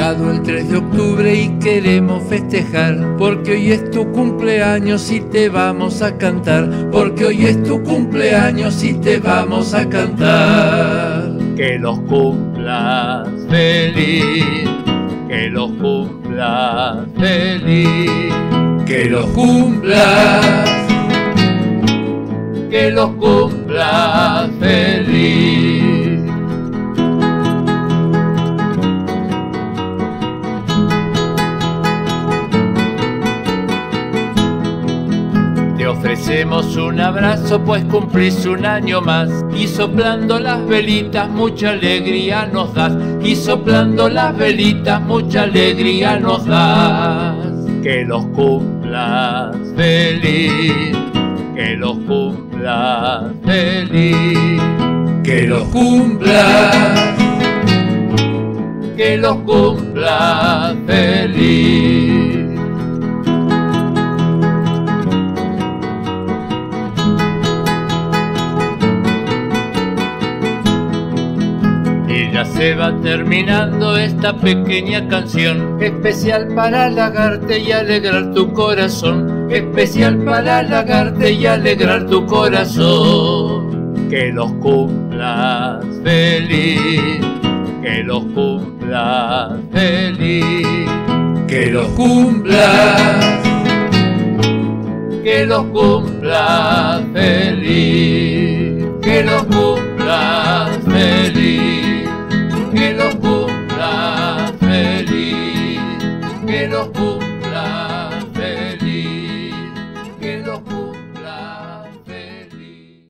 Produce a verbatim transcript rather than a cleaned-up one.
llegado el tres de octubre y queremos festejar, porque hoy es tu cumpleaños y te vamos a cantar, porque hoy es tu cumpleaños y te vamos a cantar. Que los cumplas feliz, que los cumplas feliz, que los cumplas, que los cumplas feliz. Te ofrecemos un abrazo pues cumplís un año más, y soplando las velitas mucha alegría nos das, y soplando las velitas mucha alegría nos das. Que los cumplas feliz, que los cumplas feliz, que los cumplas, que los cumplas feliz. Y ya se va terminando esta pequeña canción, especial para halagarte y alegrar tu corazón, especial para halagarte y alegrar tu corazón. Que los cumplas feliz, que los cumplas feliz, que los cumplas, que los cumplas feliz, que los cumplas feliz.